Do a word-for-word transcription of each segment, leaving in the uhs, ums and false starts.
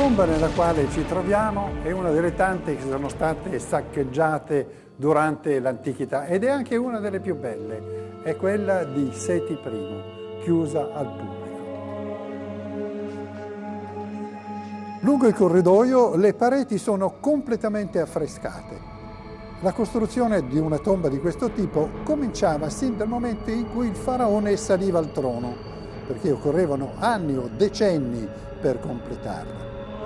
tomba nella quale ci troviamo è una delle tante che sono state saccheggiate durante l'antichità ed è anche una delle più belle, è quella di Seti I, chiusa al pubblico. Lungo il corridoio le pareti sono completamente affrescate. La costruzione di una tomba di questo tipo cominciava sin dal momento in cui il faraone saliva al trono, perché occorrevano anni o decenni per completarla.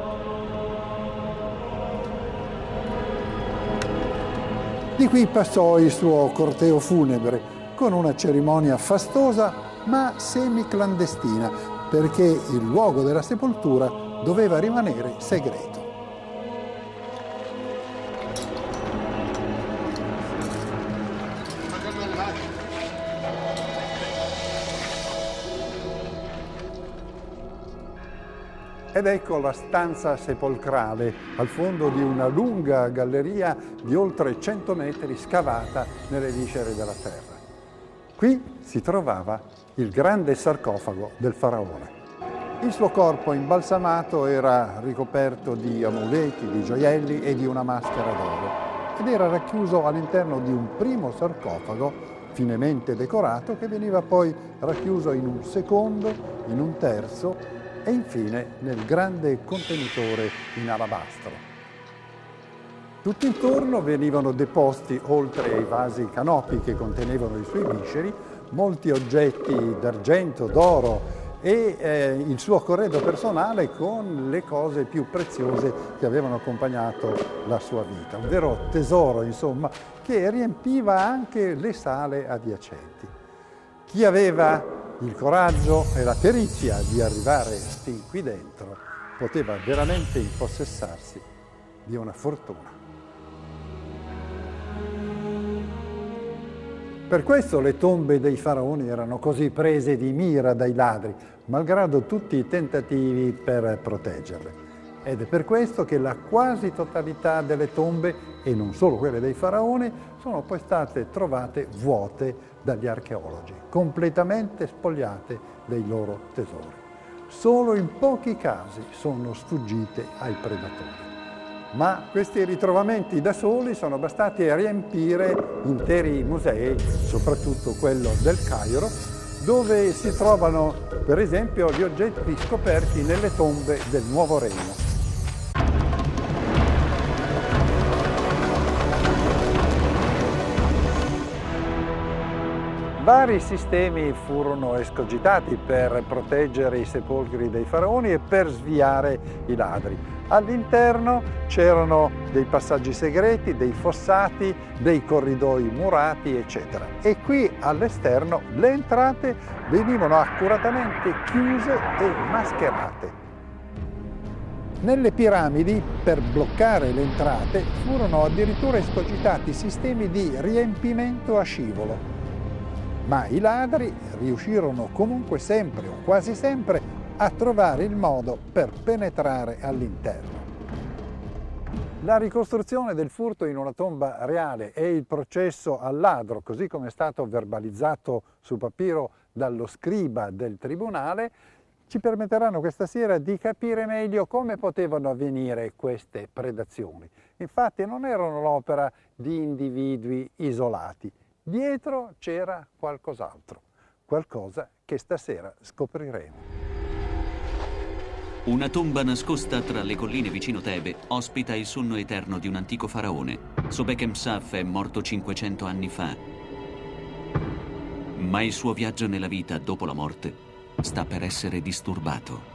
Di qui passò il suo corteo funebre, con una cerimonia fastosa ma semi-clandestina, perché il luogo della sepoltura doveva rimanere segreto. Ed ecco la stanza sepolcrale, al fondo di una lunga galleria di oltre cento metri scavata nelle viscere della terra. Qui si trovava il grande sarcofago del faraone. Il suo corpo imbalsamato era ricoperto di amuleti, di gioielli e di una maschera d'oro ed era racchiuso all'interno di un primo sarcofago finemente decorato che veniva poi racchiuso in un secondo, in un terzo e infine nel grande contenitore in alabastro. Tutto intorno venivano deposti, oltre ai vasi canopi che contenevano i suoi visceri, molti oggetti d'argento, d'oro e eh, il suo corredo personale con le cose più preziose che avevano accompagnato la sua vita. Un vero tesoro, insomma, che riempiva anche le sale adiacenti. Chi aveva il coraggio e la perizia di arrivare fin qui dentro poteva veramente impossessarsi di una fortuna. Per questo le tombe dei faraoni erano così prese di mira dai ladri, malgrado tutti i tentativi per proteggerle. Ed è per questo che la quasi totalità delle tombe, e non solo quelle dei faraoni, sono poi state trovate vuote dagli archeologi, completamente spogliate dei loro tesori. Solo in pochi casi sono sfuggite ai predatori. Ma questi ritrovamenti da soli sono bastati a riempire interi musei, soprattutto quello del Cairo, dove si trovano per esempio gli oggetti scoperti nelle tombe del Nuovo Regno. Vari sistemi furono escogitati per proteggere i sepolcri dei faraoni e per sviare i ladri. All'interno c'erano dei passaggi segreti, dei fossati, dei corridoi murati, eccetera. E qui all'esterno le entrate venivano accuratamente chiuse e mascherate. Nelle piramidi, per bloccare le entrate, furono addirittura escogitati sistemi di riempimento a scivolo. Ma i ladri riuscirono comunque sempre o quasi sempre a trovare il modo per penetrare all'interno. La ricostruzione del furto in una tomba reale e il processo al ladro, così come è stato verbalizzato su papiro dallo scriba del tribunale, ci permetteranno questa sera di capire meglio come potevano avvenire queste predazioni. Infatti non erano l'opera di individui isolati. Dietro c'era qualcos'altro, qualcosa che stasera scopriremo. Una tomba nascosta tra le colline vicino Tebe ospita il sonno eterno di un antico faraone. Sobekemsaf è morto cinquecento anni fa. Ma il suo viaggio nella vita dopo la morte sta per essere disturbato.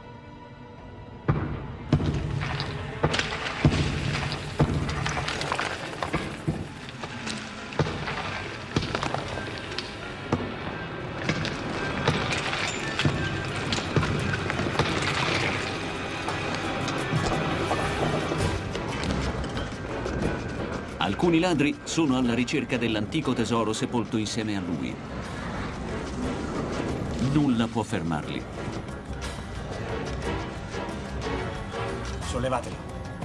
Alcuni ladri sono alla ricerca dell'antico tesoro sepolto insieme a lui. Nulla può fermarli. Sollevateli.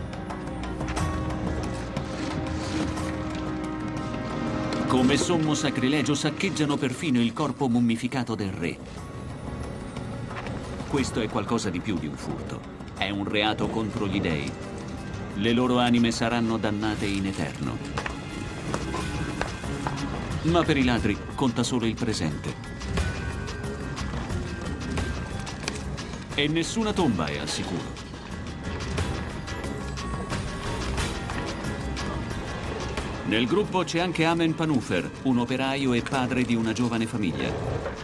Come sommo sacrilegio saccheggiano perfino il corpo mummificato del re. Questo è qualcosa di più di un furto. È è un reato contro gli dei. Le loro anime saranno dannate in eterno. Ma per i ladri conta solo il presente. E nessuna tomba è al sicuro. Nel gruppo c'è anche Amen Panufer, un operaio e padre di una giovane famiglia.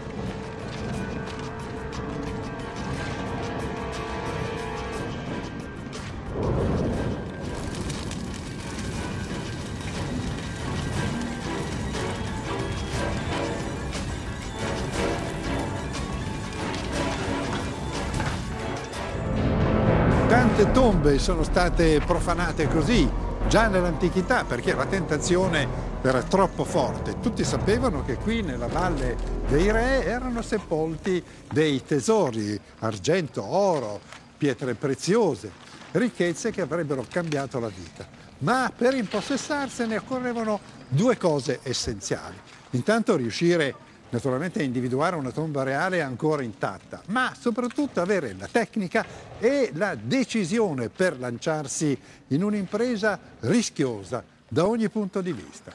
Tante tombe sono state profanate così, già nell'antichità, perché la tentazione era troppo forte. Tutti sapevano che qui nella Valle dei Re erano sepolti dei tesori, argento, oro, pietre preziose, ricchezze che avrebbero cambiato la vita. Ma per impossessarsene occorrevano due cose essenziali. Intanto riuscire naturalmente a individuare una tomba reale ancora intatta, ma soprattutto avere la tecnica e la decisione per lanciarsi in un'impresa rischiosa da ogni punto di vista.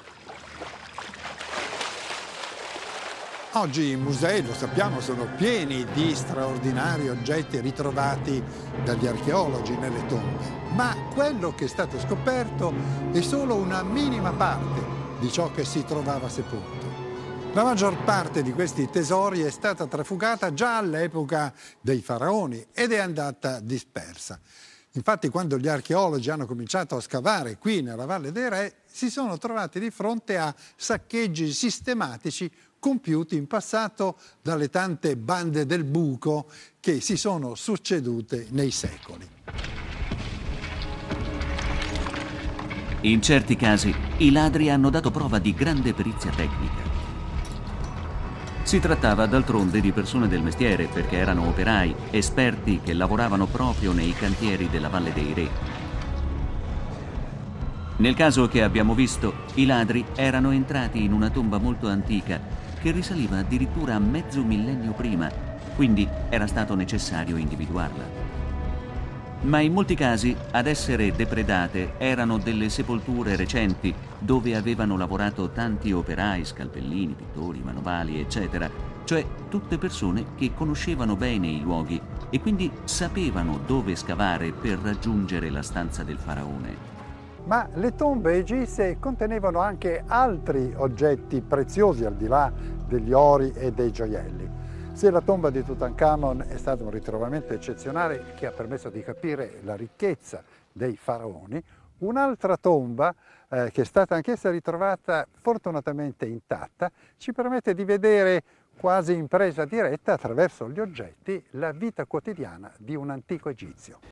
Oggi i musei, lo sappiamo, sono pieni di straordinari oggetti ritrovati dagli archeologi nelle tombe, ma quello che è stato scoperto è solo una minima parte di ciò che si trovava sepolto. La maggior parte di questi tesori è stata trafugata già all'epoca dei faraoni ed è andata dispersa. Infatti, quando gli archeologi hanno cominciato a scavare qui nella Valle dei Re, si sono trovati di fronte a saccheggi sistematici compiuti in passato dalle tante bande del buco che si sono succedute nei secoli. In certi casi, i ladri hanno dato prova di grande perizia tecnica. Si trattava d'altronde di persone del mestiere, perché erano operai, esperti che lavoravano proprio nei cantieri della Valle dei Re. Nel caso che abbiamo visto, i ladri erano entrati in una tomba molto antica, che risaliva addirittura a mezzo millennio prima, quindi era stato necessario individuarla. Ma in molti casi ad essere depredate erano delle sepolture recenti dove avevano lavorato tanti operai, scalpellini, pittori, manovali, eccetera, cioè tutte persone che conoscevano bene i luoghi e quindi sapevano dove scavare per raggiungere la stanza del faraone. Ma le tombe egizie contenevano anche altri oggetti preziosi al di là degli ori e dei gioielli. Se la tomba di Tutankhamon è stato un ritrovamento eccezionale che ha permesso di capire la ricchezza dei faraoni, un'altra tomba, eh, che è stata anch'essa ritrovata fortunatamente intatta, ci permette di vedere quasi in presa diretta attraverso gli oggetti la vita quotidiana di un antico egizio.